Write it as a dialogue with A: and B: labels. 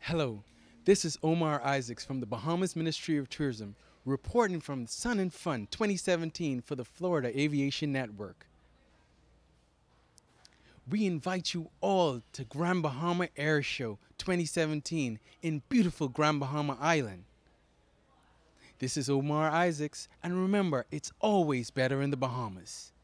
A: Hello, this is Omar Isaacs from the Bahamas Ministry of Tourism, reporting from Sun and Fun 2017 for the Florida Aviation Network. We invite you all to Grand Bahama Airshow 2017 in beautiful Grand Bahama Island. This is Omar Isaacs, and remember, it's always better in the Bahamas.